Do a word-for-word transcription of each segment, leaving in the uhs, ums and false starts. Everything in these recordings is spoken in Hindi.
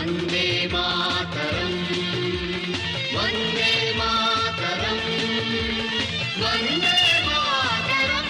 वंदे मातरम, वंदे मातरम, वंदे मातरम।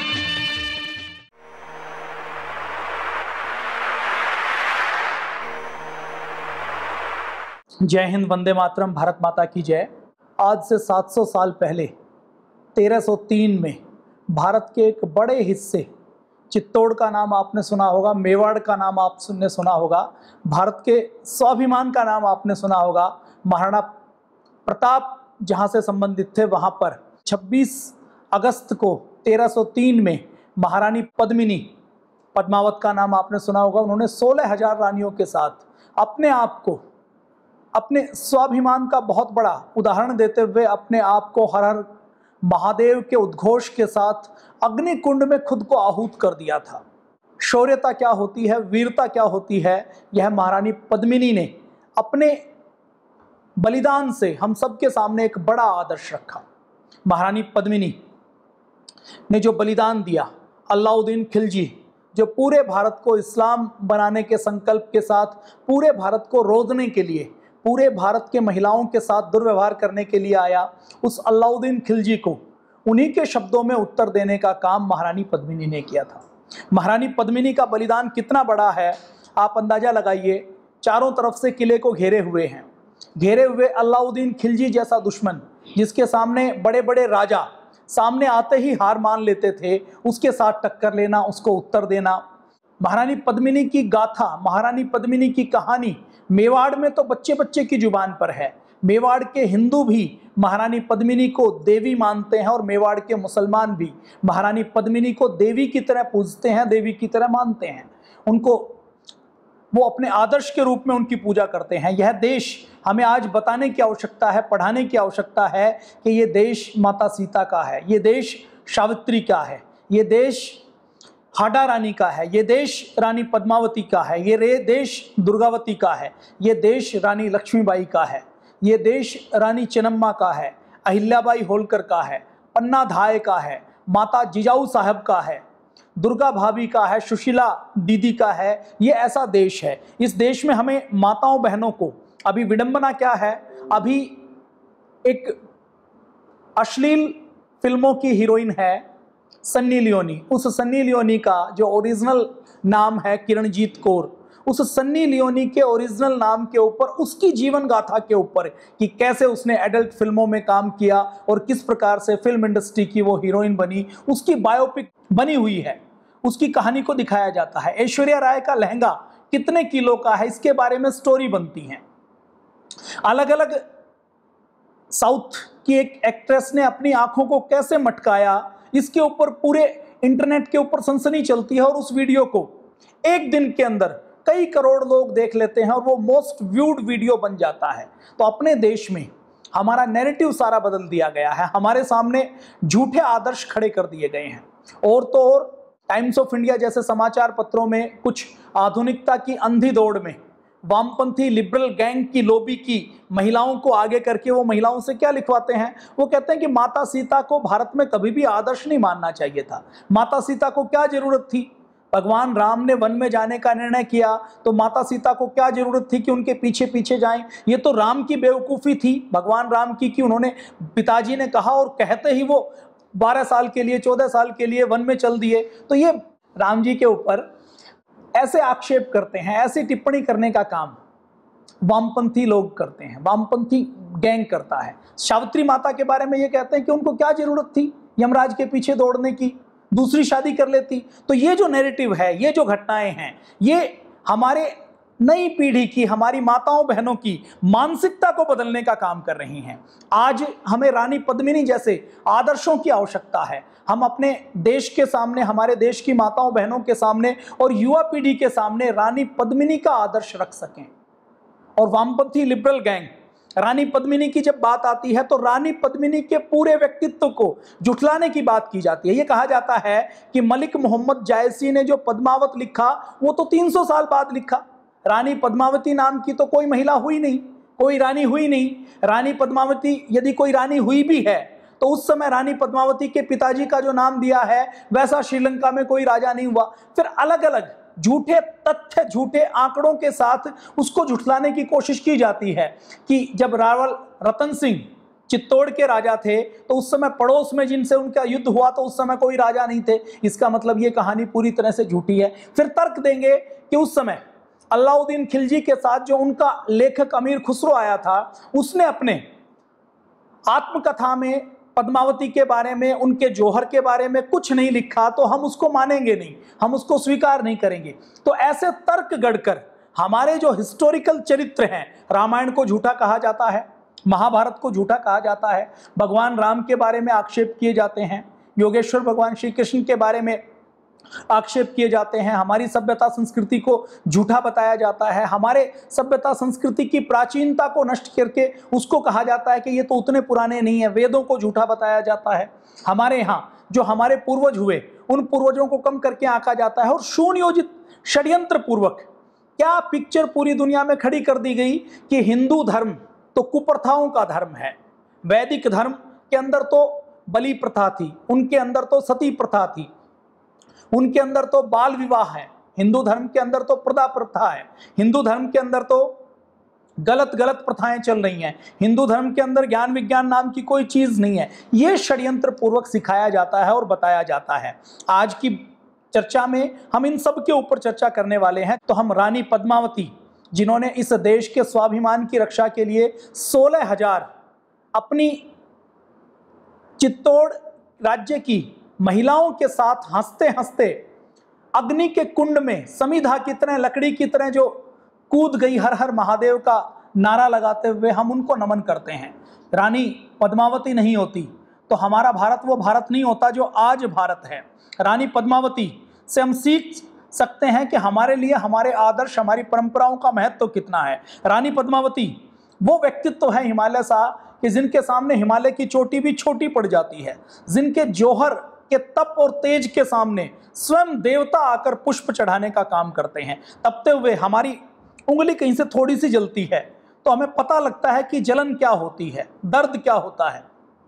जय हिंद, वंदे मातरम, भारत माता की जय। आज से सात सौ साल पहले तेरह सौ तीन में भारत के एक बड़े हिस्से, चित्तौड़ का नाम आपने सुना होगा, मेवाड़ का नाम आपने सुना होगा, भारत के स्वाभिमान का नाम आपने सुना होगा, महाराणा प्रताप जहां से संबंधित थे वहां पर छब्बीस अगस्त को तेरह सौ तीन में महारानी पद्मिनी, पद्मावत का नाम आपने सुना होगा, उन्होंने सोलह हजार रानियों के साथ अपने आप को, अपने स्वाभिमान का बहुत बड़ा उदाहरण देते हुए अपने आप को हर हर महादेव के उद्घोष के साथ अग्नि कुंड में खुद को आहूत कर दिया था। शौर्यता क्या होती है, वीरता क्या होती है, यह महारानी पद्मिनी ने अपने बलिदान से हम सबके सामने एक बड़ा आदर्श रखा। महारानी पद्मिनी ने जो बलिदान दिया, अलाउद्दीन खिलजी जो पूरे भारत को इस्लाम बनाने के संकल्प के साथ पूरे भारत को रोदने के लिए, पूरे भारत के महिलाओं के साथ दुर्व्यवहार करने के लिए आया, उस अलाउद्दीन खिलजी को उन्हीं के शब्दों में उत्तर देने का काम महारानी पद्मिनी ने किया था। महारानी पद्मिनी का बलिदान कितना बड़ा है आप अंदाजा लगाइए। चारों तरफ से किले को घेरे हुए हैं, घेरे हुए अलाउद्दीन खिलजी जैसा दुश्मन, जिसके सामने बड़े बड़े राजा सामने आते ही हार मान लेते थे, उसके साथ टक्कर लेना, उसको उत्तर देना। महारानी पद्मिनी की गाथा, महारानी पद्मिनी की कहानी मेवाड़ में तो बच्चे बच्चे की जुबान पर है। मेवाड़ के हिंदू भी महारानी पद्मिनी को देवी मानते हैं और मेवाड़ के मुसलमान भी महारानी पद्मिनी को देवी की तरह पूजते हैं, देवी की तरह मानते हैं। उनको वो अपने आदर्श के रूप में उनकी पूजा करते हैं। यह देश हमें आज बताने की आवश्यकता है, पढ़ाने की आवश्यकता है कि ये देश माता सीता का है, ये देश सावित्री का है, ये देश हाडा रानी का है, ये देश रानी पद्मावती का है, ये रे देश दुर्गावती का है, ये देश रानी लक्ष्मीबाई का है, ये देश रानी चेन्नम्मा का है, अहिल्याबाई होलकर का है, पन्ना धाय का है, माता जिजाऊ साहब का है, दुर्गा भाभी का है, सुशीला दीदी का है। ये ऐसा देश है। इस देश में हमें माताओं बहनों को, अभी विडंबना क्या है, अभी एक अश्लील फिल्मों की हीरोइन है सन्नी लियोनी। उस सन्नी लियोनी का जो ओरिजिनल नाम है किरणजीत कौर, उस सन्नी लियोनी के ओरिजिनल नाम के ऊपर, उसकी जीवन गाथा के ऊपर कि कैसे उसने एडल्ट फिल्मों में काम किया और किस प्रकार से फिल्म इंडस्ट्री की वो हीरोइन बनी, उसकी बायोपिक बनी हुई है। उसकी कहानी को दिखाया जाता है। ऐश्वर्या राय का लहंगा कितने किलो का है, इसके बारे में स्टोरी बनती है। अलग अलग साउथ की एक एक्ट्रेस ने अपनी आंखों को कैसे मटकाया, इसके ऊपर पूरे इंटरनेट के ऊपर सनसनी चलती है और उस वीडियो को एक दिन के अंदर कई करोड़ लोग देख लेते हैं और वो मोस्ट व्यूड वीडियो बन जाता है। तो अपने देश में हमारा नैरेटिव सारा बदल दिया गया है, हमारे सामने झूठे आदर्श खड़े कर दिए गए हैं। और तो और टाइम्स ऑफ इंडिया जैसे समाचार पत्रों में कुछ आधुनिकता की अंधी दौड़ में वामपंथी लिबरल गैंग की लॉबी की महिलाओं को आगे करके वो महिलाओं से क्या लिखवाते हैं, वो कहते हैं कि माता सीता को भारत में कभी भी आदर्श नहीं मानना चाहिए था। माता सीता को क्या जरूरत थी, भगवान राम ने वन में जाने का निर्णय किया तो माता सीता को क्या जरूरत थी कि उनके पीछे पीछे जाएं। ये तो राम की बेवकूफ़ी थी, भगवान राम की, कि उन्होंने, पिताजी ने कहा और कहते ही वो बारह साल के लिए, चौदह साल के लिए वन में चल दिए। तो ये राम जी के ऊपर ऐसे आक्षेप करते हैं, ऐसी टिप्पणी करने का काम वामपंथी लोग करते हैं, वामपंथी गैंग करता है। सावित्री माता के बारे में ये कहते हैं कि उनको क्या जरूरत थी यमराज के पीछे दौड़ने की, दूसरी शादी कर लेती। तो ये जो नैरेटिव है, ये जो घटनाएं हैं, ये हमारे नई पीढ़ी की, हमारी माताओं बहनों की मानसिकता को बदलने का काम कर रही हैं। आज हमें रानी पद्मिनी जैसे आदर्शों की आवश्यकता है। हम अपने देश के सामने, हमारे देश की माताओं बहनों के सामने और युवा पीढ़ी के सामने रानी पद्मिनी का आदर्श रख सकें। और वामपंथी लिबरल गैंग, रानी पद्मिनी की जब बात आती है तो रानी पद्मिनी के पूरे व्यक्तित्व को जुठलाने की बात की जाती है। ये कहा जाता है कि मलिक मोहम्मद जायसी ने जो पद्मावत लिखा वो तो तीन सौ साल बाद लिखा। रानी पद्मावती नाम की तो कोई महिला हुई नहीं, कोई रानी हुई नहीं। रानी पद्मावती यदि कोई रानी हुई भी है तो उस समय रानी पद्मावती के पिताजी का जो नाम दिया है वैसा श्रीलंका में कोई राजा नहीं हुआ। फिर अलग अलग झूठे तथ्य, झूठे आंकड़ों के साथ उसको झुठलाने की कोशिश की जाती है कि जब रावल रतन सिंह चित्तौड़ के राजा थे तो उस समय पड़ोस में जिनसे उनका युद्ध हुआ तो उस समय कोई राजा नहीं थे। इसका मतलब ये कहानी पूरी तरह से झूठी है। फिर तर्क देंगे कि उस समय अलाउद्दीन खिलजी के साथ जो उनका लेखक अमीर खुसरो आया था, उसने अपने आत्मकथा में पद्मावती के बारे में, उनके जौहर के बारे में कुछ नहीं लिखा, तो हम उसको मानेंगे नहीं, हम उसको स्वीकार नहीं करेंगे। तो ऐसे तर्क गढ़कर हमारे जो हिस्टोरिकल चरित्र हैं, रामायण को झूठा कहा जाता है, महाभारत को झूठा कहा जाता है, भगवान राम के बारे में आक्षेप किए जाते हैं, योगेश्वर भगवान श्री कृष्ण के बारे में आक्षेप किए जाते हैं, हमारी सभ्यता संस्कृति को झूठा बताया जाता है, हमारे सभ्यता संस्कृति की प्राचीनता को नष्ट करके उसको कहा जाता है कि ये तो उतने पुराने नहीं है, वेदों को झूठा बताया जाता है, हमारे यहाँ जो हमारे पूर्वज हुए उन पूर्वजों को कम करके आंका जाता है और सुनियोजित षड्यंत्र पूर्वक क्या पिक्चर पूरी दुनिया में खड़ी कर दी गई कि हिंदू धर्म तो कुप्रथाओं का धर्म है। वैदिक धर्म के अंदर तो बलि प्रथा थी, उनके अंदर तो सती प्रथा थी, उनके अंदर तो बाल विवाह है, हिंदू धर्म के अंदर तो प्रदा प्रथा है, हिंदू धर्म के अंदर तो गलत गलत प्रथाएं चल रही हैं, हिंदू धर्म के अंदर ज्ञान विज्ञान नाम की कोई चीज नहीं है। ये षड्यंत्र पूर्वक सिखाया जाता है और बताया जाता है। आज की चर्चा में हम इन सब के ऊपर चर्चा करने वाले हैं। तो हम रानी पद्मावती, जिन्होंने इस देश के स्वाभिमान की रक्षा के लिए सोलह हजार अपनी चित्तौड़ राज्य की महिलाओं के साथ हंसते हंसते अग्नि के कुंड में समिधा की तरह, लकड़ी की तरह जो कूद गई हर हर महादेव का नारा लगाते हुए, हम उनको नमन करते हैं। रानी पद्मावती नहीं होती तो हमारा भारत वो भारत नहीं होता जो आज भारत है। रानी पद्मावती से हम सीख सकते हैं कि हमारे लिए हमारे आदर्श, हमारी परंपराओं का महत्व कितना है। रानी पद्मावती वो व्यक्तित्व है हिमालय सा कि जिनके सामने हिमालय की चोटी भी छोटी पड़ जाती है, जिनके जौहर के तप और तेज के सामने स्वयं देवता आकर पुष्प चढ़ाने का काम करते हैं। तपते हुए हमारी उंगली कहीं से थोड़ी सी जलती है तो हमें पता लगता है कि जलन क्या होती है, दर्द क्या होता है।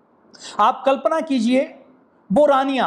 आप कल्पना कीजिए वो रानियां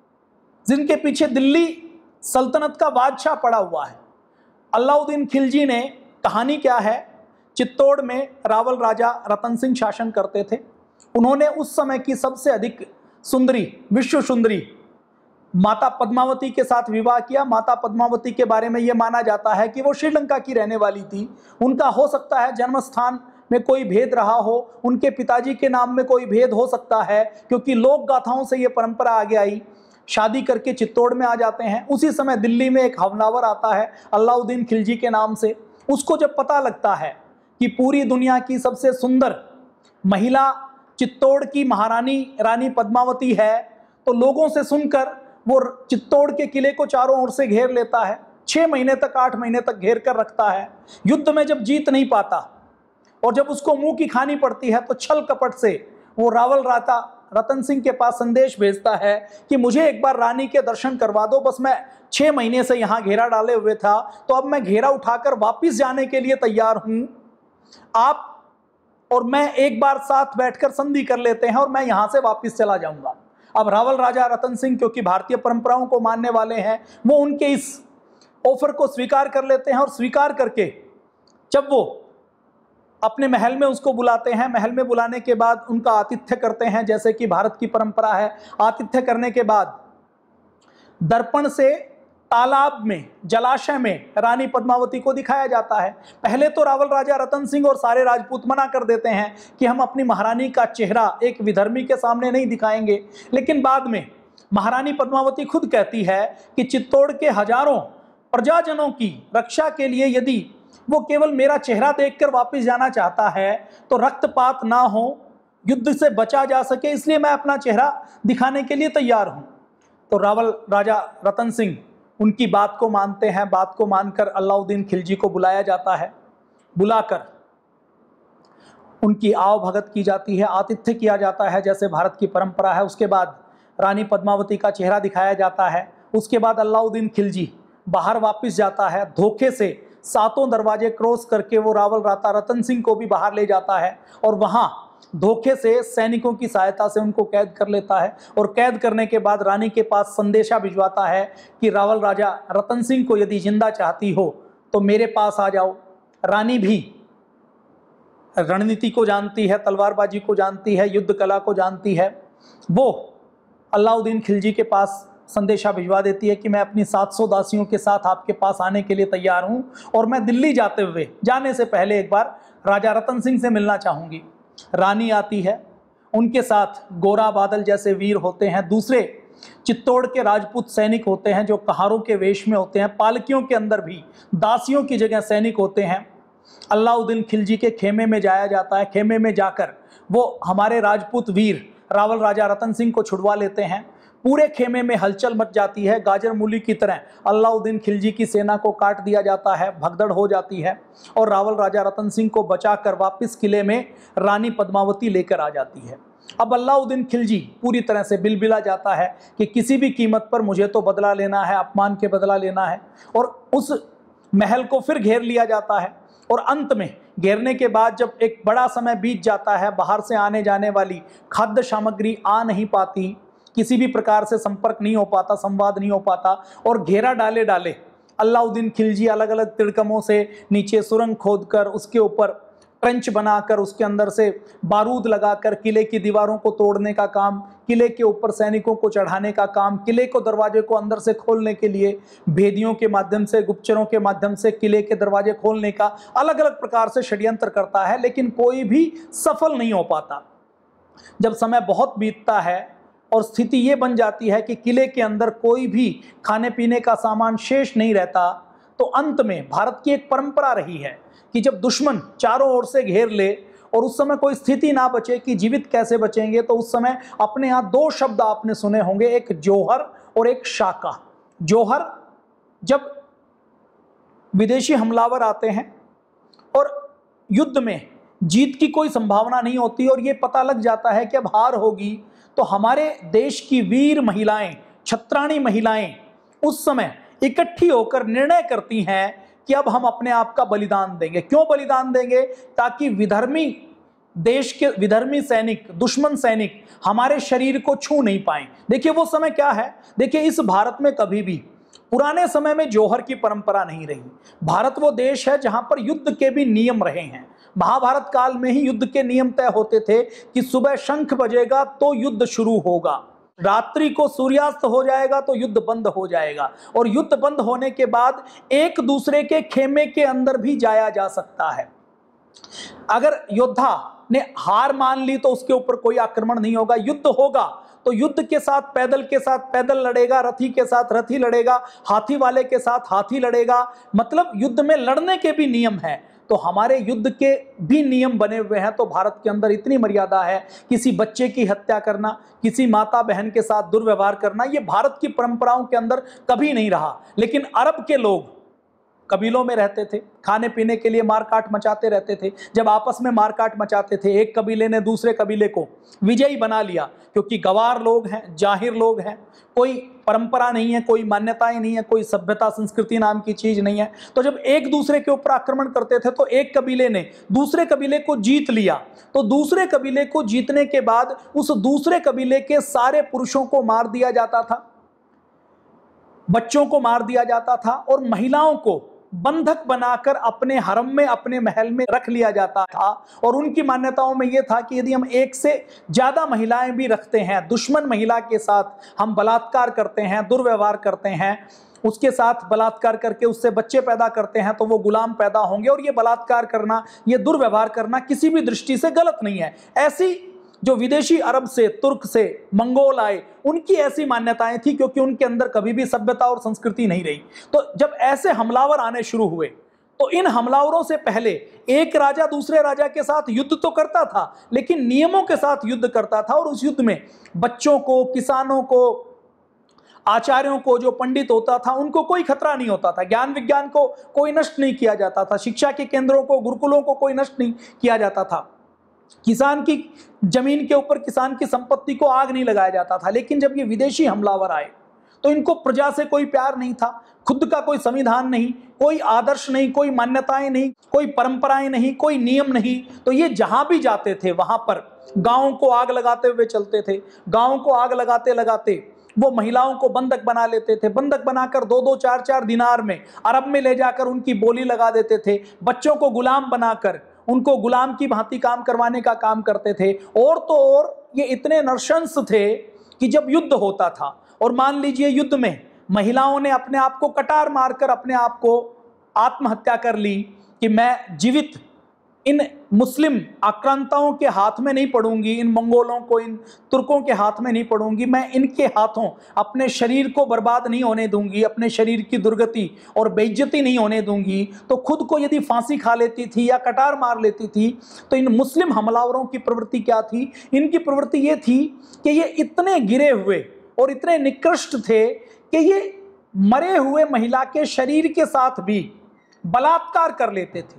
जिनके पीछे दिल्ली सल्तनत का बादशाह पड़ा हुआ है। अलाउद्दीन खिलजी ने, कहानी क्या है, चित्तौड़ में रावल राजा रतन सिंह शासन करते थे। उन्होंने उस समय की सबसे अधिक सुंदरी, विश्व सुंदरी माता पद्मावती के साथ विवाह किया। माता पद्मावती के बारे में यह माना जाता है कि वो श्रीलंका की रहने वाली थी। उनका हो सकता है जन्म स्थान में कोई भेद रहा हो, उनके पिताजी के नाम में कोई भेद हो सकता है, क्योंकि लोक गाथाओं से ये परंपरा आगे आई। शादी करके चित्तौड़ में आ जाते हैं। उसी समय दिल्ली में एक हमलावर आता है अलाउद्दीन खिलजी के नाम से। उसको जब पता लगता है कि पूरी दुनिया की सबसे सुंदर महिला चित्तौड़ की महारानी रानी पद्मावती है, तो लोगों से सुनकर वो चित्तौड़ के किले को चारों ओर से घेर लेता है। छः महीने तक, आठ महीने तक घेर कर रखता है। युद्ध में जब जीत नहीं पाता और जब उसको मुंह की खानी पड़ती है तो छल कपट से वो रावल राजा रतन सिंह के पास संदेश भेजता है कि मुझे एक बार रानी के दर्शन करवा दो, बस मैं छः महीने से यहाँ घेरा डाले हुए था, तो अब मैं घेरा उठाकर वापिस जाने के लिए तैयार हूँ। आप और मैं एक बार साथ बैठकर संधि कर लेते हैं और मैं यहाँ से वापिस चला जाऊँगा। अब रावल राजा रतन सिंह, क्योंकि भारतीय परंपराओं को मानने वाले हैं, वो उनके इस ऑफर को स्वीकार कर लेते हैं और स्वीकार करके जब वो अपने महल में उसको बुलाते हैं, महल में बुलाने के बाद उनका आतिथ्य करते हैं, जैसे कि भारत की परंपरा है। आतिथ्य करने के बाद दर्पण से तालाब में, जलाशय में रानी पद्मावती को दिखाया जाता है। पहले तो रावल राजा रतन सिंह और सारे राजपूत मना कर देते हैं कि हम अपनी महारानी का चेहरा एक विधर्मी के सामने नहीं दिखाएंगे, लेकिन बाद में महारानी पद्मावती खुद कहती है कि चित्तौड़ के हजारों प्रजाजनों की रक्षा के लिए यदि वो केवल मेरा चेहरा देखकर वापस जाना चाहता है तो रक्तपात ना हो, युद्ध से बचा जा सके, इसलिए मैं अपना चेहरा दिखाने के लिए तैयार हूं। तो रावल राजा रतन सिंह उनकी बात को मानते हैं। बात को मानकर अलाउद्दीन खिलजी को बुलाया जाता है। बुलाकर उनकी आव भगत की जाती है, आतिथ्य किया जाता है जैसे भारत की परंपरा है। उसके बाद रानी पद्मावती का चेहरा दिखाया जाता है। उसके बाद अलाउद्दीन खिलजी बाहर वापस जाता है। धोखे से सातों दरवाजे क्रॉस करके वो रावल राजा रतन सिंह को भी बाहर ले जाता है और वहाँ धोखे से सैनिकों की सहायता से उनको कैद कर लेता है और कैद करने के बाद रानी के पास संदेशा भिजवाता है कि रावल राजा रतन सिंह को यदि जिंदा चाहती हो तो मेरे पास आ जाओ। रानी भी रणनीति को जानती है, तलवारबाजी को जानती है, युद्ध कला को जानती है। वो अलाउद्दीन खिलजी के पास संदेशा भिजवा देती है कि मैं अपनी सात सौ दासियों के साथ आपके पास आने के लिए तैयार हूं और मैं दिल्ली जाते हुए जाने से पहले एक बार राजा रतन सिंह से मिलना चाहूंगी। रानी आती है, उनके साथ गोरा बादल जैसे वीर होते हैं, दूसरे चित्तौड़ के राजपूत सैनिक होते हैं जो कहारों के वेश में होते हैं, पालकियों के अंदर भी दासियों की जगह सैनिक होते हैं। अलाउद्दीन खिलजी के खेमे में जाया जाता है। खेमे में जाकर वो हमारे राजपूत वीर रावल राजा रतन सिंह को छुड़वा लेते हैं। पूरे खेमे में हलचल मच जाती है, गाजर मूली की तरह अलाउद्दीन खिलजी की सेना को काट दिया जाता है, भगदड़ हो जाती है और रावल राजा रतन सिंह को बचाकर वापस किले में रानी पद्मावती लेकर आ जाती है। अब अलाउद्दीन खिलजी पूरी तरह से बिलबिला जाता है कि किसी भी कीमत पर मुझे तो बदला लेना है, अपमान के बदला लेना है, और उस महल को फिर घेर लिया जाता है। और अंत में घेरने के बाद जब एक बड़ा समय बीत जाता है, बाहर से आने जाने वाली खाद्य सामग्री आ नहीं पाती, किसी भी प्रकार से संपर्क नहीं हो पाता, संवाद नहीं हो पाता, और घेरा डाले डाले अलाउद्दीन खिलजी अलग अलग तिड़कमों से नीचे सुरंग खोदकर उसके ऊपर ट्रेंच बनाकर उसके अंदर से बारूद लगाकर किले की दीवारों को तोड़ने का काम, किले के ऊपर सैनिकों को चढ़ाने का काम, किले को दरवाजे को अंदर से खोलने के लिए भेदियों के माध्यम से, गुप्तचरों के माध्यम से किले के दरवाजे खोलने का अलग अलग प्रकार से षड्यंत्र करता है, लेकिन कोई भी सफल नहीं हो पाता। जब समय बहुत बीतता है और स्थिति ये बन जाती है कि किले के अंदर कोई भी खाने पीने का सामान शेष नहीं रहता, तो अंत में भारत की एक परंपरा रही है कि जब दुश्मन चारों ओर से घेर ले और उस समय कोई स्थिति ना बचे कि जीवित कैसे बचेंगे, तो उस समय अपने यहाँ दो शब्द आपने सुने होंगे, एक जौहर और एक शाका। जौहर, जब विदेशी हमलावर आते हैं और युद्ध में जीत की कोई संभावना नहीं होती और ये पता लग जाता है कि अब हार होगी, तो हमारे देश की वीर महिलाएं, छत्राणी महिलाएं उस समय इकट्ठी होकर निर्णय करती हैं कि अब हम अपने आप का बलिदान देंगे। क्यों बलिदान देंगे? ताकि विधर्मी देश के विधर्मी सैनिक, दुश्मन सैनिक हमारे शरीर को छू नहीं पाए। देखिए वो समय क्या है, देखिए इस भारत में कभी भी पुराने समय में जौहर की परंपरा नहीं रही। भारत वो देश है जहां पर युद्ध के भी नियम रहे हैं। महाभारत काल में ही युद्ध के नियम तय होते थे कि सुबह शंख बजेगा तो युद्ध शुरू होगा, रात्रि को सूर्यास्त हो जाएगा तो युद्ध बंद हो जाएगा, और युद्ध बंद होने के बाद एक दूसरे के खेमे के अंदर भी जाया जा सकता है। अगर योद्धा ने हार मान ली तो उसके ऊपर कोई आक्रमण नहीं होगा। युद्ध होगा तो युद्ध के साथ पैदल के साथ पैदल लड़ेगा, रथी के साथ रथी लड़ेगा, हाथी वाले के साथ हाथी लड़ेगा। मतलब युद्ध में लड़ने के भी नियम हैं। तो हमारे युद्ध के भी नियम बने हुए हैं। तो भारत के अंदर इतनी मर्यादा है, किसी बच्चे की हत्या करना, किसी माता बहन के साथ दुर्व्यवहार करना, ये भारत की परंपराओं के अंदर कभी नहीं रहा। लेकिन अरब के लोग कबीलों में रहते थे, खाने पीने के लिए मारकाट मचाते रहते थे। जब आपस में मारकाट मचाते थे, एक कबीले ने दूसरे कबीले को विजयी बना लिया, क्योंकि गवार लोग हैं, जाहिर लोग हैं, कोई परंपरा नहीं है, कोई मान्यताएं नहीं है, कोई सभ्यता संस्कृति नाम की चीज नहीं है। तो जब एक दूसरे के ऊपर आक्रमण करते थे तो एक कबीले ने दूसरे कबीले को जीत लिया, तो दूसरे कबीले को जीतने के बाद उस दूसरे कबीले के सारे पुरुषों को मार दिया जाता था, बच्चों को मार दिया जाता था, और महिलाओं को बंधक बनाकर अपने हरम में, अपने महल में रख लिया जाता था। और उनकी मान्यताओं में यह था कि यदि हम एक से ज्यादा महिलाएं भी रखते हैं, दुश्मन महिला के साथ हम बलात्कार करते हैं, दुर्व्यवहार करते हैं, उसके साथ बलात्कार करके उससे बच्चे पैदा करते हैं, तो वो गुलाम पैदा होंगे। और ये बलात्कार करना, ये दुर्व्यवहार करना किसी भी दृष्टि से गलत नहीं है। ऐसी जो विदेशी अरब से, तुर्क से, मंगोल आए, उनकी ऐसी मान्यताएं थी, क्योंकि उनके अंदर कभी भी सभ्यता और संस्कृति नहीं रही। तो जब ऐसे हमलावर आने शुरू हुए, तो इन हमलावरों से पहले एक राजा दूसरे राजा के साथ युद्ध तो करता था, लेकिन नियमों के साथ युद्ध करता था। और उस युद्ध में बच्चों को, किसानों को, आचार्यों को, जो पंडित होता था, उनको कोई खतरा नहीं होता था। ज्ञान विज्ञान को कोई नष्ट नहीं किया जाता था। शिक्षा के केंद्रों को, गुरुकुलों को कोई नष्ट नहीं किया जाता था। किसान की जमीन के ऊपर, किसान की संपत्ति को आग नहीं लगाया जाता था। लेकिन जब ये विदेशी हमलावर आए तो इनको प्रजा से कोई प्यार नहीं था, खुद का कोई संविधान नहीं, कोई आदर्श नहीं, कोई मान्यताएं नहीं, कोई परंपराएं नहीं, कोई नियम नहीं। तो ये जहां भी जाते थे वहां पर गांव को आग लगाते हुए चलते थे। गांव को आग लगाते लगाते वो महिलाओं को बंधक बना लेते थे। बंधक बनाकर दो दो चार चार दिनार में, अरब में ले जाकर उनकी बोली लगा देते थे। बच्चों को गुलाम बनाकर उनको गुलाम की भांति काम करवाने का काम करते थे। और तो और ये इतने नरशंस थे कि जब युद्ध होता था और मान लीजिए युद्ध में महिलाओं ने अपने आप को कटार मारकर अपने आप को आत्महत्या कर ली कि मैं जीवित इन मुस्लिम आक्रांताओं के हाथ में नहीं पड़ूंगी, इन मंगोलों को, इन तुर्कों के हाथ में नहीं पड़ूंगी, मैं इनके हाथों अपने शरीर को बर्बाद नहीं होने दूंगी, अपने शरीर की दुर्गति और बेइज्जती नहीं होने दूंगी। तो खुद को यदि फांसी खा लेती थी या कटार मार लेती थी। तो इन मुस्लिम हमलावरों की प्रवृत्ति क्या थी? इनकी प्रवृत्ति ये थी कि ये इतने गिरे हुए और इतने निकृष्ट थे कि ये मरे हुए महिला के शरीर के साथ भी बलात्कार कर लेते थे।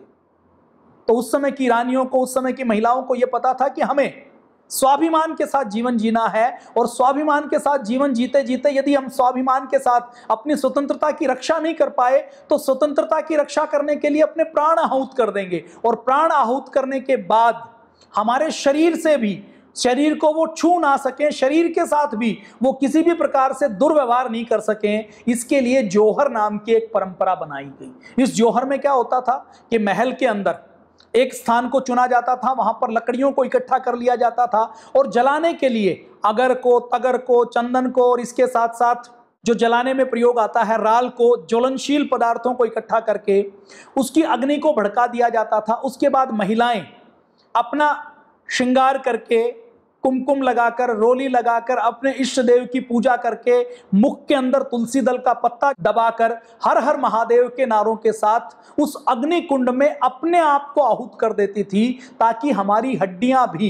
तो उस समय की रानियों को, उस समय की महिलाओं को यह पता था कि हमें स्वाभिमान के साथ जीवन जीना है, और स्वाभिमान के साथ जीवन जीते जीते यदि हम स्वाभिमान के साथ अपनी स्वतंत्रता की रक्षा नहीं कर पाए तो स्वतंत्रता की रक्षा करने के लिए अपने प्राण आहूत कर देंगे। और प्राण आहूत करने के बाद हमारे शरीर से भी, शरीर को वो छू ना सकें, शरीर के साथ भी वो किसी भी प्रकार से दुर्व्यवहार नहीं कर सकें, इसके लिए जौहर नाम की एक परंपरा बनाई गई। इस जौहर में क्या होता था कि महल के अंदर एक स्थान को चुना जाता था, वहां पर लकड़ियों को इकट्ठा कर लिया जाता था और जलाने के लिए अगर को, तगर को, चंदन को और इसके साथ साथ जो जलाने में प्रयोग आता है राल को, ज्वलनशील पदार्थों को इकट्ठा करके उसकी अग्नि को भड़का दिया जाता था। उसके बाद महिलाएं अपना श्रृंगार करके, कुमकुम लगाकर, रोली लगाकर, अपने इष्ट देव की पूजा करके, मुख के अंदर तुलसी दल का पत्ता दबाकर हर हर महादेव के नारों के साथ उस अग्नि कुंड में अपने आप को आहूत कर देती थी, ताकि हमारी हड्डियां भी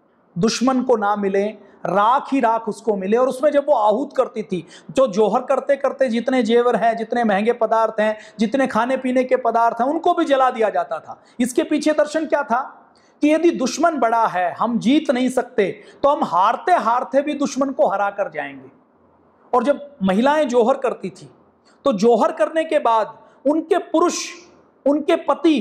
दुश्मन को ना मिले, राख ही राख उसको मिले। और उसमें जब वो आहूत करती थी, जो जौहर करते करते जितने जेवर हैं, जितने महंगे पदार्थ हैं, जितने खाने पीने के पदार्थ हैं, उनको भी जला दिया जाता था। इसके पीछे दर्शन क्या था कि यदि दुश्मन बड़ा है, हम जीत नहीं सकते, तो हम हारते हारते भी दुश्मन को हरा कर जाएंगे। और जब महिलाएं जौहर करती थी तो जौहर करने के बाद उनके पुरुष, उनके पति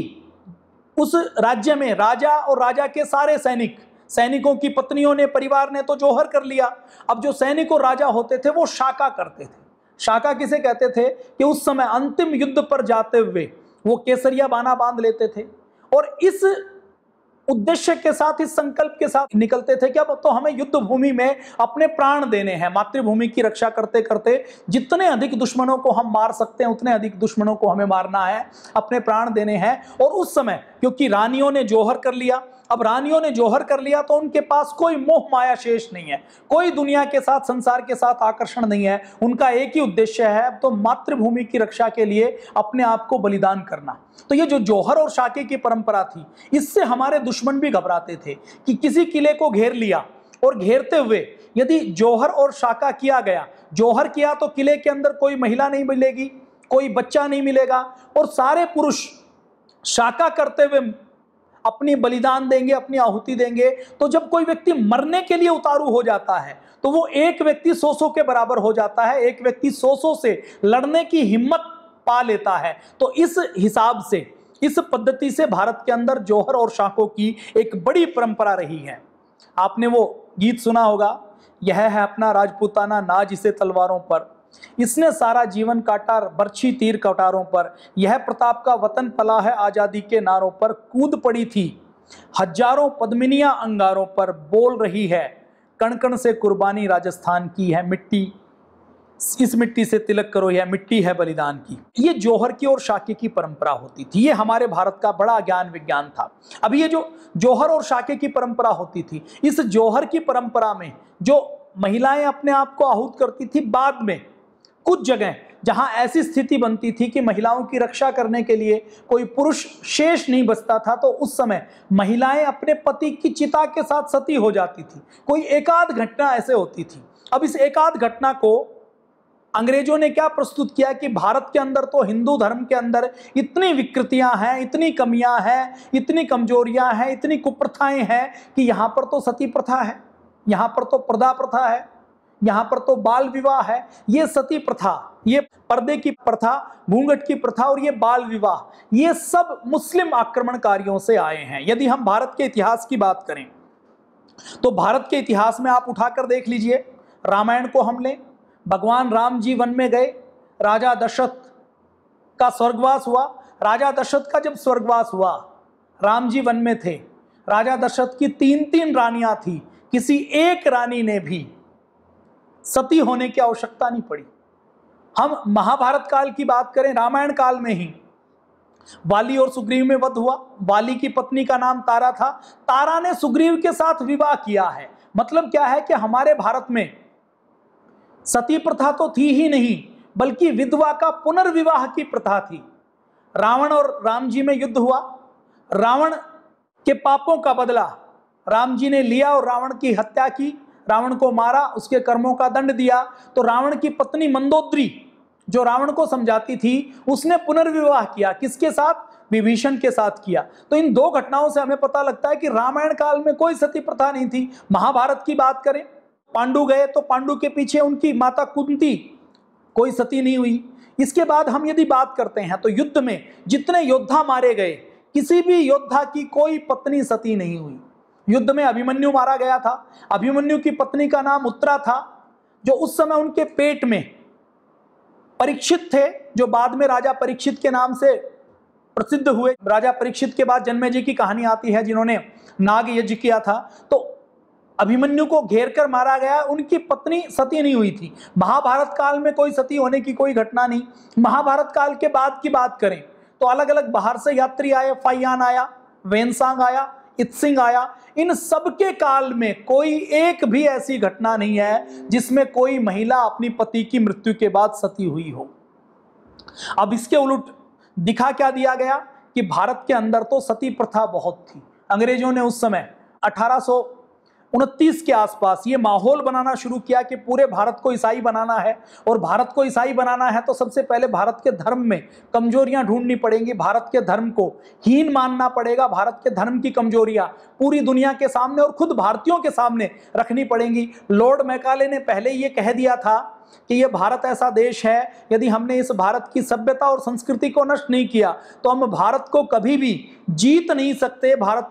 उस राज्य में, राजा और राजा के सारे सैनिक, सैनिकों की पत्नियों ने, परिवार ने तो जौहर कर लिया। अब जो सैनिक और राजा होते थे वो शाका करते थे। शाका किसे कहते थे कि उस समय अंतिम युद्ध पर जाते हुए वो केसरिया बाना बांध लेते थे और इस उद्देश्य के साथ, इस संकल्प के साथ निकलते थे कि अब तो हमें युद्ध भूमि में अपने प्राण देने हैं। मातृभूमि की रक्षा करते करते जितने अधिक दुश्मनों को हम मार सकते हैं उतने अधिक दुश्मनों को हमें मारना है, अपने प्राण देने हैं। और उस समय क्योंकि रानियों ने जौहर कर लिया, अब रानियों ने जौहर कर लिया तो उनके पास कोई मोह माया शेष नहीं है, कोई दुनिया के साथ, संसार के साथ आकर्षण नहीं है। उनका एक ही उद्देश्य है, अब तो मातृभूमि की रक्षा के लिए अपने आप को बलिदान करना। तो ये जो जौहर और शाके की परंपरा थी, इससे हमारे दुश्मन भी घबराते थे कि किसी किले को घेर लिया और घेरते हुए यदि जौहर और शाका किया गया, जौहर किया तो किले के अंदर कोई महिला नहीं मिलेगी, कोई बच्चा नहीं मिलेगा और सारे पुरुष शाका करते हुए अपनी बलिदान देंगे, अपनी आहुति देंगे। तो जब कोई व्यक्ति मरने के लिए उतारू हो जाता है तो वो एक व्यक्ति सौ सौ के बराबर हो जाता है, एक व्यक्ति सौ सौ से लड़ने की हिम्मत पा लेता है। तो इस हिसाब से, इस पद्धति से भारत के अंदर जौहर और शाकों की एक बड़ी परंपरा रही है। आपने वो गीत सुना होगा, यह है अपना राजपूताना नाज इसे तलवारों पर, इसने सारा जीवन काटा बर्छी तीर कटारों पर, यह प्रताप का वतन पला है आजादी के नारों पर, कूद पड़ी थी हजारों पद्मिनियां अंगारों पर, बोल रही है कण कण से कुर्बानी राजस्थान की है मिट्टी, इस मिट्टी से तिलक करो, यह मिट्टी है बलिदान की। ये जौहर की और शाके की परंपरा होती थी, ये हमारे भारत का बड़ा ज्ञान विज्ञान था। अब ये जो जौहर और शाके की परंपरा होती थी, इस जौहर की परंपरा में जो महिलाएं अपने आप को आहूत करती थी, बाद में कुछ जगह जहां ऐसी स्थिति बनती थी कि महिलाओं की रक्षा करने के लिए कोई पुरुष शेष नहीं बचता था, तो उस समय महिलाएं अपने पति की चिता के साथ सती हो जाती थी। कोई एकाध घटना ऐसे होती थी। अब इस एकाध घटना को अंग्रेजों ने क्या प्रस्तुत किया कि भारत के अंदर तो हिंदू धर्म के अंदर इतनी विकृतियां हैं, इतनी कमियां हैं, इतनी कमजोरियां हैं, इतनी कुप्रथाएं हैं कि यहां पर तो सती प्रथा है, यहां पर तो पर्दा प्रथा है, यहाँ पर तो बाल विवाह है, ये सती प्रथा, ये पर्दे की प्रथा, घूंघट की प्रथा और ये बाल विवाह, ये सब मुस्लिम आक्रमणकारियों से आए हैं। यदि हम भारत के इतिहास की बात करें तो भारत के इतिहास में आप उठाकर देख लीजिए, रामायण को हम लें, भगवान राम जी वन में गए, राजा दशरथ का स्वर्गवास हुआ। राजा दशरथ का जब स्वर्गवास हुआ, राम जी वन में थे, राजा दशरथ की तीन तीन रानियां थी, किसी एक रानी ने भी सती होने की आवश्यकता नहीं पड़ी। हम महाभारत काल की बात करें, रामायण काल में ही वाली और सुग्रीव में वध हुआ। वाली की पत्नी का नाम तारा था, तारा ने सुग्रीव के साथ विवाह किया है। मतलब क्या है कि हमारे भारत में सती प्रथा तो थी ही नहीं, बल्कि विधवा का पुनर्विवाह की प्रथा थी। रावण और राम जी में युद्ध हुआ, रावण के पापों का बदला राम जी ने लिया और रावण की हत्या की, रावण को मारा, उसके कर्मों का दंड दिया। तो रावण की पत्नी मंदोदरी जो रावण को समझाती थी, उसने पुनर्विवाह किया, किसके साथ? विभीषण के साथ किया। तो इन दो घटनाओं से हमें पता लगता है कि रामायण काल में कोई सती प्रथा नहीं थी। महाभारत की बात करें, पांडु गए तो पांडु के पीछे उनकी माता कुंती, कोई सती नहीं हुई। इसके बाद हम यदि बात करते हैं तो युद्ध में जितने योद्धा मारे गए, किसी भी योद्धा की कोई पत्नी सती नहीं हुई। युद्ध में अभिमन्यु मारा गया था, अभिमन्यु की पत्नी का नाम उत्तरा था, जो उस समय उनके पेट में परीक्षित थे, जो बाद में राजा परीक्षित के नाम से प्रसिद्ध हुए। राजा परीक्षित के बाद जन्मेजय की कहानी आती है, जिन्होंने नाग यज्ञ किया था। तो अभिमन्यु को घेर कर मारा गया, उनकी पत्नी सती नहीं हुई थी। महाभारत काल में कोई सती होने की कोई घटना नहीं। महाभारत काल के बाद की बात करें तो अलग अलग बाहर से यात्री आए, फाइयान आया, वेनसांग आया, इत्सिंग आया। इन सबके काल में कोई एक भी ऐसी घटना नहीं है जिसमें कोई महिला अपनी पति की मृत्यु के बाद सती हुई हो। अब इसके उलट दिखा क्या दिया गया कि भारत के अंदर तो सती प्रथा बहुत थी। अंग्रेजों ने उस समय अठारह सौ उनतीस के आसपास ये माहौल बनाना शुरू किया कि पूरे भारत को ईसाई बनाना है, और भारत को ईसाई बनाना है तो सबसे पहले भारत के धर्म में कमजोरियां ढूंढनी पड़ेंगी, भारत के धर्म को हीन मानना पड़ेगा, भारत के धर्म की कमजोरियां पूरी दुनिया के सामने और खुद भारतीयों के सामने रखनी पड़ेंगी। लॉर्ड मैकाले ने पहले ये कह दिया था कि ये भारत ऐसा देश है, यदि हमने इस भारत की सभ्यता और संस्कृति को नष्ट नहीं किया तो हम भारत को कभी भी जीत नहीं सकते, भारत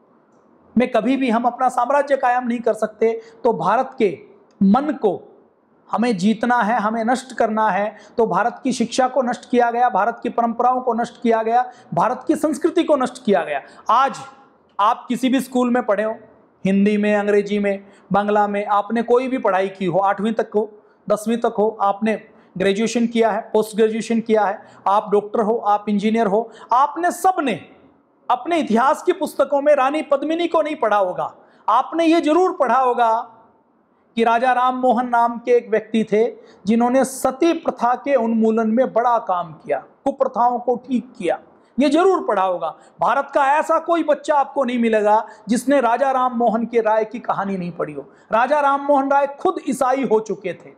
में कभी भी हम अपना साम्राज्य कायम नहीं कर सकते। तो भारत के मन को हमें जीतना है, हमें नष्ट करना है। तो भारत की शिक्षा को नष्ट किया गया, भारत की परंपराओं को नष्ट किया गया, भारत की संस्कृति को नष्ट किया गया। आज आप किसी भी स्कूल में पढ़े हो, हिंदी में, अंग्रेजी में, बांग्ला में, आपने कोई भी पढ़ाई की हो, आठवीं तक हो, दसवीं तक हो, आपने ग्रेजुएशन किया है, पोस्ट ग्रेजुएशन किया है, आप डॉक्टर हो, आप इंजीनियर हो, आपने सबने अपने इतिहास की पुस्तकों में रानी पद्मिनी को नहीं पढ़ा होगा। आपने ये जरूर पढ़ा होगा कि राजा राम मोहन नाम के एक व्यक्ति थे जिन्होंने सती प्रथा के उन्मूलन में बड़ा काम किया, कुप्रथाओं को ठीक किया। ये जरूर पढ़ा होगा। भारत का ऐसा कोई बच्चा आपको नहीं मिलेगा जिसने राजा राम मोहन के राय की कहानी नहीं पढ़ी हो। राजा राम मोहन राय खुद ईसाई हो चुके थे,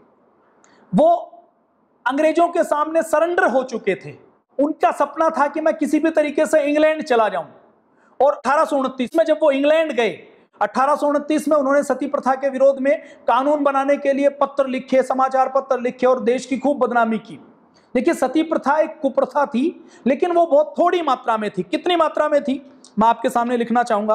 वो अंग्रेजों के सामने सरेंडर हो चुके थे। उनका सपना था कि मैं किसी भी तरीके से इंग्लैंड चला जाऊं, और अठारह सौ उनतीस में जब वो इंग्लैंड गए, अठारह सौ उनतीस में उन्होंने सती प्रथा के विरोध में कानून बनाने के लिए पत्र लिखे, समाचार पत्र लिखे और देश की खूब बदनामी की। देखिए, सती प्रथा एक कुप्रथा थी, लेकिन वो बहुत थोड़ी मात्रा में थी। कितनी मात्रा में थी मैं आपके सामने लिखना चाहूंगा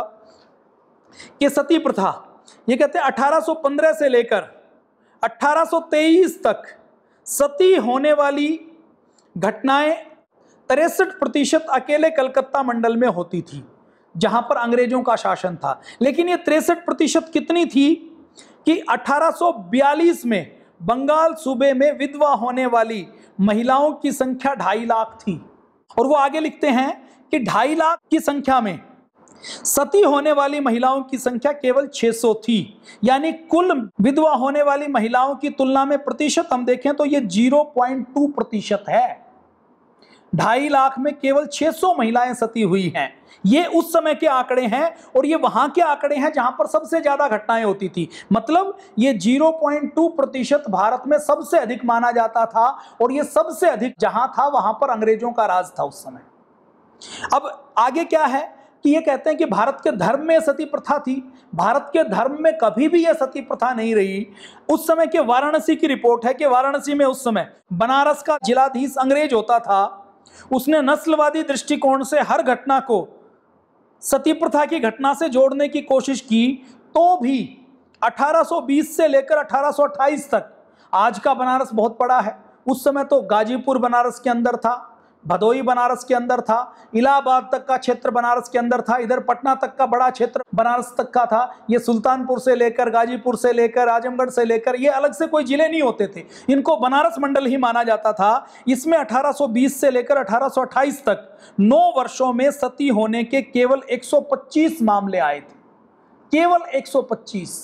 कि सती प्रथा, ये कहते हैं अठारह सौ पंद्रह से लेकर अठारह सौ तेईस तक सती होने वाली घटनाएं तिरसठ प्रतिशत अकेले कलकत्ता मंडल में होती थी, जहां पर अंग्रेजों का शासन था। लेकिन ये तिरसठ प्रतिशत कितनी थी कि अठारह सौ बयालीस में बंगाल सूबे में विधवा होने वाली महिलाओं की संख्या ढाई लाख थी। और वो आगे लिखते हैं कि ढाई लाख की संख्या में सती होने वाली महिलाओं की संख्या केवल छह सौ थी। यानी कुल विधवा होने वाली महिलाओं की तुलना में प्रतिशत हम देखें तो ये जीरो पॉइंट टू प्रतिशत है। ढाई लाख में केवल छह सौ महिलाएं सती हुई हैं। ये उस समय के आंकड़े हैं, और ये वहां के आंकड़े हैं जहां पर सबसे ज्यादा घटनाएं होती थी। मतलब ये जीरो पॉइंट टू प्रतिशत भारत में सबसे अधिक माना जाता था, और ये सबसे अधिक जहां था वहां पर अंग्रेजों का राज था उस समय। अब आगे क्या है कि ये कहते हैं कि भारत के धर्म में सती प्रथा थी। भारत के धर्म में कभी भी यह सती प्रथा नहीं रही। उस समय के वाराणसी की रिपोर्ट है कि वाराणसी में उस समय बनारस का जिलाधीश अंग्रेज होता था। उसने नस्लवादी दृष्टिकोण से हर घटना को सती प्रथा की घटना से जोड़ने की कोशिश की, तो भी अठारह सौ बीस से लेकर अठारह सौ अट्ठाईस तक, आज का बनारस बहुत बड़ा है, उस समय तो गाजीपुर बनारस के अंदर था, भदोई बनारस के अंदर था, इलाहाबाद तक का क्षेत्र बनारस के अंदर था, इधर पटना तक का बड़ा क्षेत्र बनारस तक का था। ये सुल्तानपुर से लेकर, गाजीपुर से लेकर, आजमगढ़ से लेकर, ये अलग से कोई जिले नहीं होते थे, इनको बनारस मंडल ही माना जाता था। इसमें अठारह सौ बीस से लेकर अठारह सौ अट्ठाईस तक नौ वर्षों में सती होने के केवल एक सौ पच्चीस मामले आए थे, केवल एक सौ पच्चीस।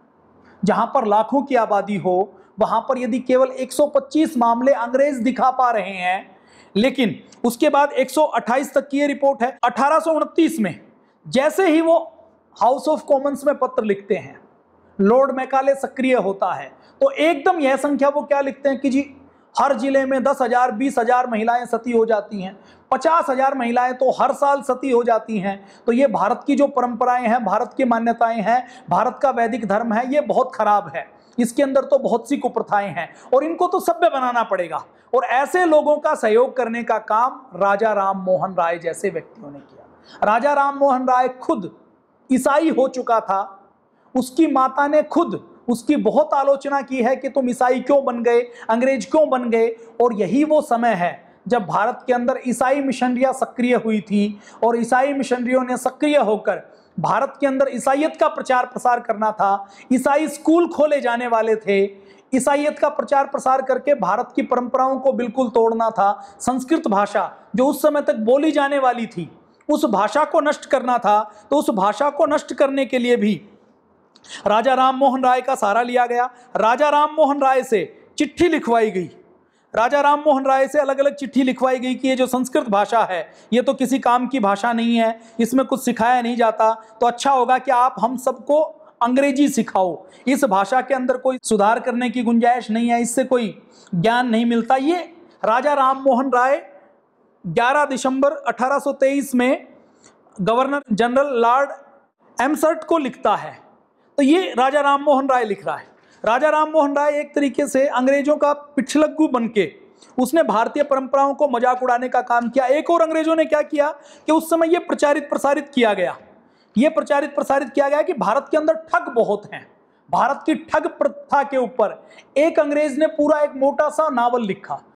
जहां पर लाखों की आबादी हो, वहां पर यदि केवल एक सौ पच्चीस मामले अंग्रेज दिखा पा रहे हैं, लेकिन उसके बाद एक सौ अट्ठाईस तक की ये रिपोर्ट है। अठारह सौ उनतीस में जैसे ही वो हाउस ऑफ कॉमन्स में पत्र लिखते हैं, लॉर्ड मैकाले सक्रिय होता है, तो एकदम यह संख्या वो क्या लिखते हैं कि जी हर जिले में दस हजार बीस हजार महिलाएं सती हो जाती हैं, पचास हजार महिलाएं तो हर साल सती हो जाती हैं। तो ये भारत की जो परंपराएं हैं, भारत की मान्यताएं हैं, भारत का वैदिक धर्म है, ये बहुत खराब है, इसके अंदर तो बहुत सी कुप्रथाएं हैं और इनको तो सभ्य बनाना पड़ेगा। और ऐसे लोगों का सहयोग करने का काम राजा राम मोहन राय जैसे व्यक्तियों ने किया। राजा राम मोहन राय खुद ईसाई हो चुका था, उसकी माता ने खुद उसकी बहुत आलोचना की है कि तुम ईसाई क्यों बन गए, अंग्रेज क्यों बन गए। और यही वो समय है जब भारत के अंदर ईसाई मिशनरियां सक्रिय हुई थी और ईसाई मिशनरियों ने सक्रिय होकर भारत के अंदर ईसाईयत का प्रचार प्रसार करना था। ईसाई स्कूल खोले जाने वाले थे, ईसाईयत का प्रचार प्रसार करके भारत की परंपराओं को बिल्कुल तोड़ना था। संस्कृत भाषा जो उस समय तक बोली जाने वाली थी, उस भाषा को नष्ट करना था। तो उस भाषा को नष्ट करने के लिए भी राजा राम मोहन राय का सहारा लिया गया। राजा राम मोहन राय से चिट्ठी लिखवाई गई, राजा राम मोहन राय से अलग अलग चिट्ठी लिखवाई गई कि ये जो संस्कृत भाषा है ये तो किसी काम की भाषा नहीं है, इसमें कुछ सिखाया नहीं जाता, तो अच्छा होगा कि आप हम सबको अंग्रेजी सिखाओ। इस भाषा के अंदर कोई सुधार करने की गुंजाइश नहीं है, इससे कोई ज्ञान नहीं मिलता। ये राजा राम मोहन राय ग्यारह दिसंबर अठारह सौ तेईस में गवर्नर जनरल लॉर्ड एम्सर्ट को लिखता है। तो ये राजा राम मोहन राय लिख रहा है। राजा राम मोहन राय एक तरीके से अंग्रेजों का पिछलग्गू बनके उसने भारतीय परंपराओं को मजाक उड़ाने का काम किया। एक और अंग्रेजों ने क्या किया कि उस समय ये प्रचारित प्रसारित किया गया, ये प्रचारित प्रसारित किया गया कि भारत के अंदर ठग बहुत हैं। भारत की ठग प्रथा के ऊपर एक अंग्रेज ने पूरा एक मोटा सा नावल लिखा।